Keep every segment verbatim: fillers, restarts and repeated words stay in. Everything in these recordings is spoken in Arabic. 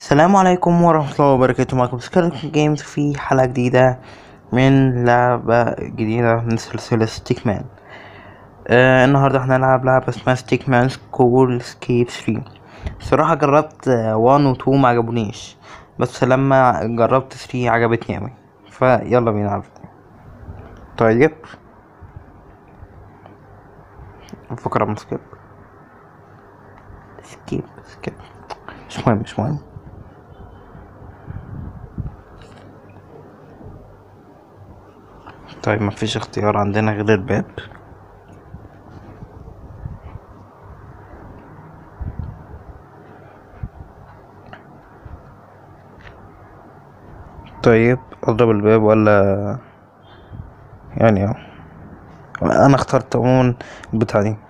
السلام عليكم ورحمة الله وبركاته. معكم سكارلت جيمز في حلقة جديدة من لعبة جديدة من سلسلة ستيكمان. آه النهاردة احنا هنلعب لعبة اسمها ستيكمان سكول سكيب ثري. الصراحة جربت واحد و اتنين معجبونيش، بس لما جربت ثري عجبتني اوي، فيلا بينا نلعب. طيب بفكر اعمل سكيب سكيب سكيب مش مهم مش مهم طيب مفيش اختيار عندنا غير الباب. طيب اضرب الباب ولا يعني اهو، انا اخترت عموما البتاع دي.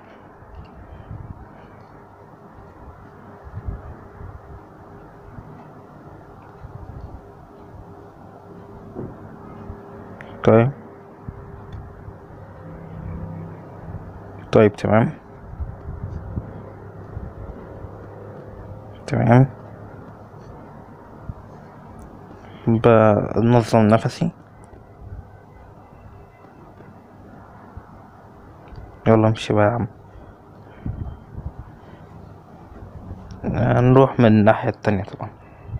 طيب طيب تمام تمام بنظم نفسي. يلا امشي بقى يا عم، نروح من الناحية التانية طبعا.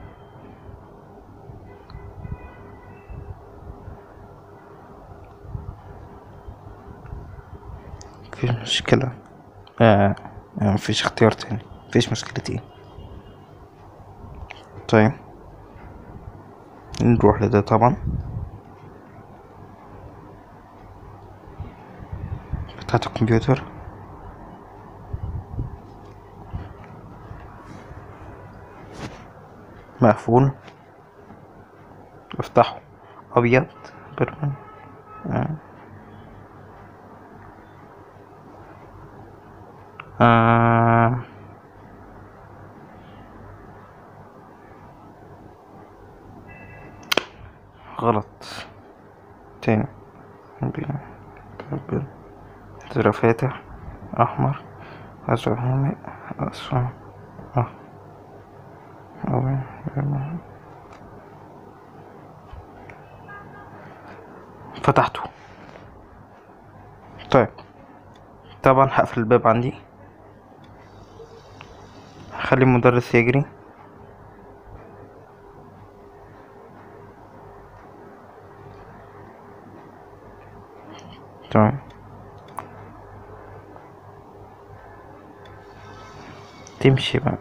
مفيش مشكلة، آه مفيش اختيار تاني، مفيش مشكلتي. طيب نروح لده طبعا، بتاعت الكمبيوتر. مقفول، افتحه. ابيض برمان. آه. آه. غلط تاني. زر فاتح، احمر، ازرق غامق، اصفر. اه فتحته. طيب طبعا هقفل الباب عندي، هخلي المدرس يجري. تمام تمشي بقى،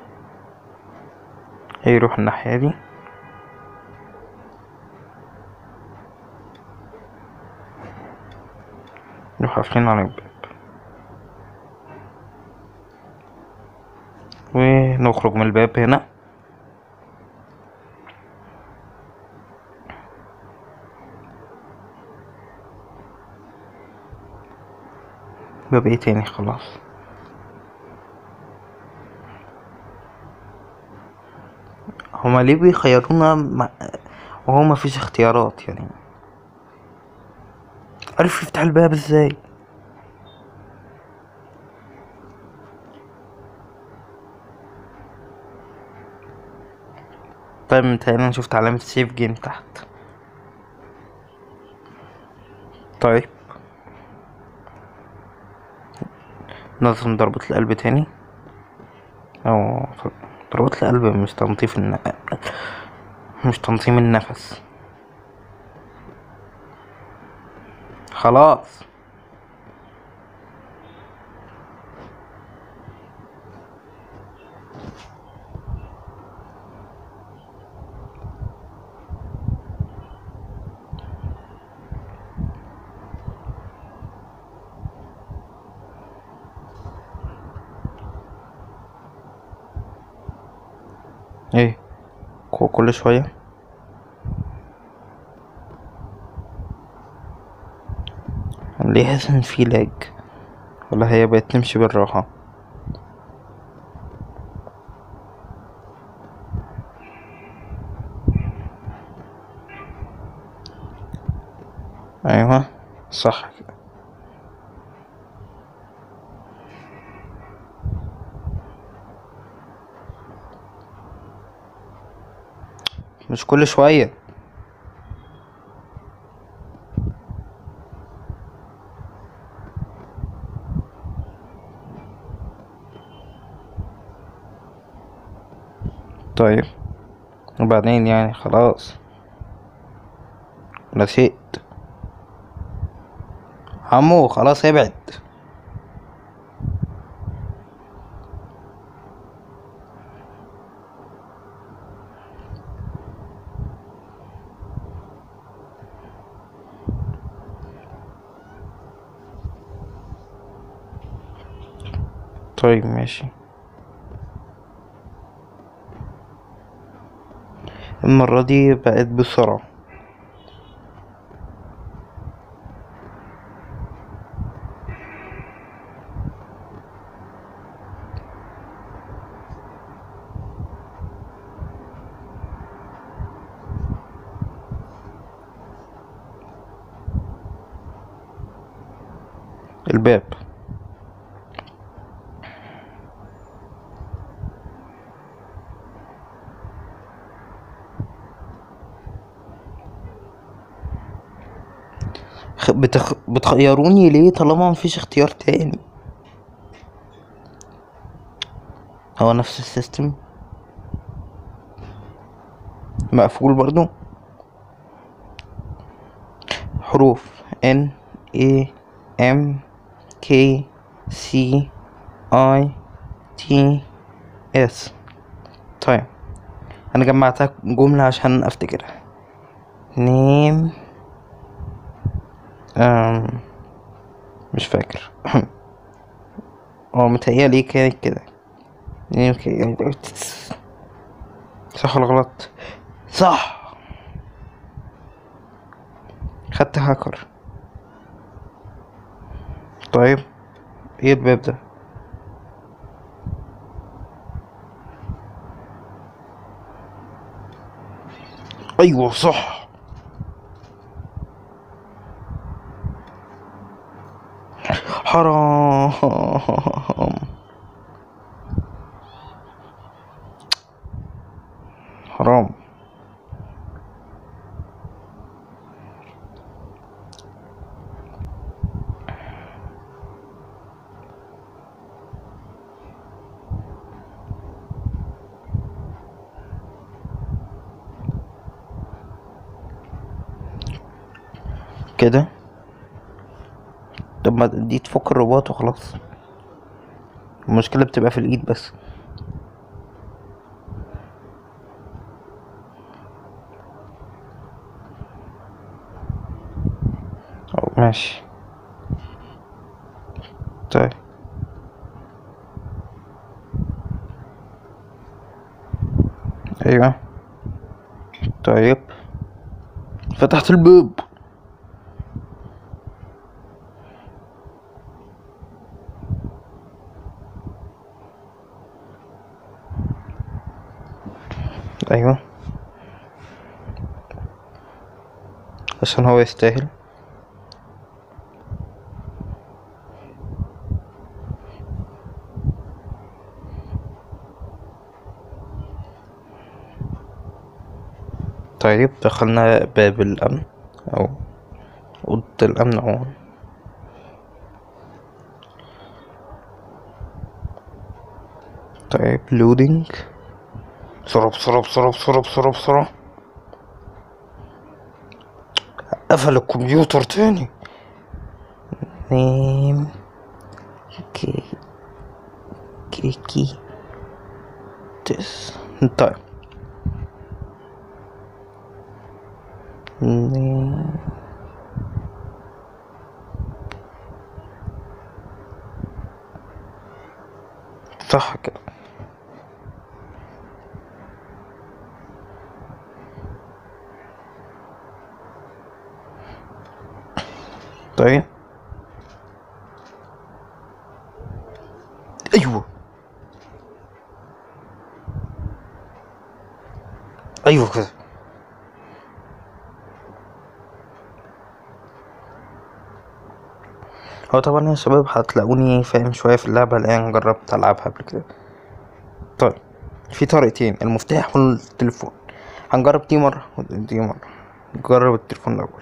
هيروح الناحية دي. نروح قافلين على الباب ونخرج من الباب هنا. باب ايه تاني؟ خلاص. هما ليه بيخيرونا مع... وهو مفيش اختيارات يعني؟ عرف يفتح الباب ازاي؟ طيب متهيألي انا شفت علامة سيف جيم تحت. طيب نظم ضربة القلب تاني، او ضربة القلب مش تنظيف الن... مش تنظيم النفس. خلاص ايه كل شوية. ليه حاسس ان في لاج، ولا هي بقت تمشي بالراحة؟ ايوه صح كده. مش كل شوية. طيب وبعدين يعني خلاص نسيت. عمو خلاص ابعد. طيب ماشي. المرة دي بقت بسرعة. الباب. خ- بتخ... بتخيروني ليه طالما مفيش اختيار تاني؟ هو نفس السيستم مقفول برضو. حروف N A M K C I T S. طيب انا جمعتها جملة عشان افتكرها. نيم أم مش فاكر. هو متهيألي كانت كده. نيم كي- صح ولا غلط؟ صح. خدت هاكر. طيب ايه الباب ده؟ ايوه صح. حرام. حرام. كده. طب ما دي تفك الرباط وخلاص. المشكلة بتبقى في الايد بس. أو ماشي. طيب ايوه. طيب فتحت الباب. ايوه عشان هو يستاهل. طيب دخلنا باب الامن او اوضة الامن عموما. طيب لودينج. بسرعة بسرعة بسرعة بسرعة بسرعة بسرعة. قفل الكمبيوتر تاني. نيم كي كيكي تس. طيب نيم. صح كده. طيب ايوه ايوه كده. هو طبعا يا شباب هتلاقوني فاهم شوية في اللعبة لان جربت العبها قبل كده. طيب في طريقتين، المفتاح والتليفون. هنجرب دي مرة ودي مرة. نجرب التليفون الأول.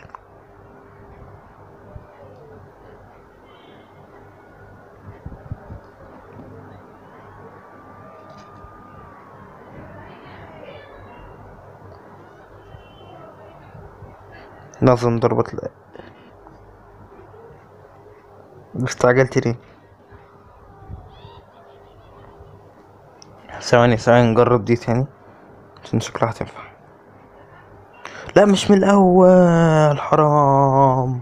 لازم ضربت لا. استعجلت ليه؟ ثواني ثواني نجرب دي تاني عشان شكلها هتنفع. لا مش من الأول، حرام.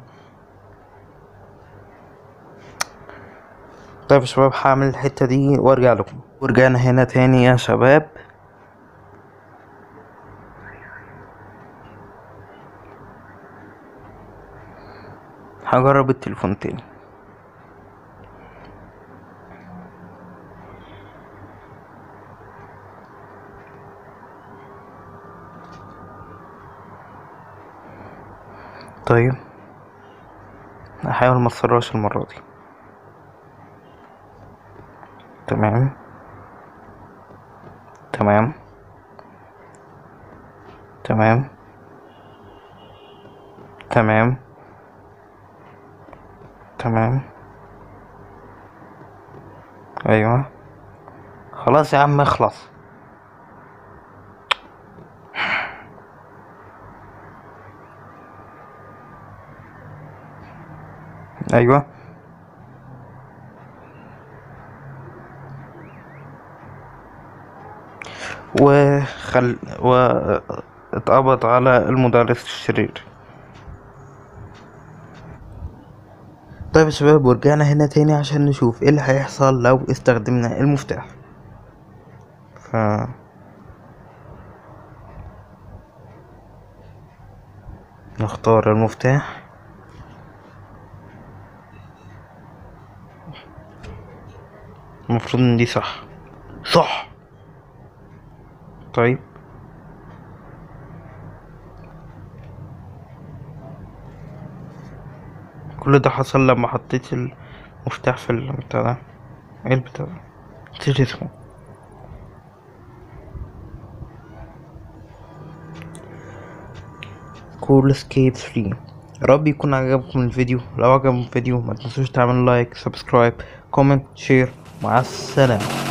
طيب يا شباب هعمل الحتة دي وارجع لكم. ورجعنا هنا تاني يا شباب. هجرب التليفون تاني. طيب هحاول ما اتسرعش المرة دي. تمام تمام تمام تمام تمام. ايوه خلاص يا عم اخلص. ايوه وخل واتقبض على المدرس الشرير. طيب يا شباب ورجعنا هنا تاني عشان نشوف ايه اللي هيحصل لو استخدمنا المفتاح. ف نختار المفتاح. المفروض ان دي صح صح. طيب كل ده حصل لما حطيت المفتاح في البتاع ده. ايه البتاع ده؟ نسيت اسمه. كول اسكيب ثري. يا رب يكون عجبكم الفيديو. لو عجبكم الفيديو ما تنسوش تعملوا لايك، سبسكرايب، كومنت، شير. مع السلامة.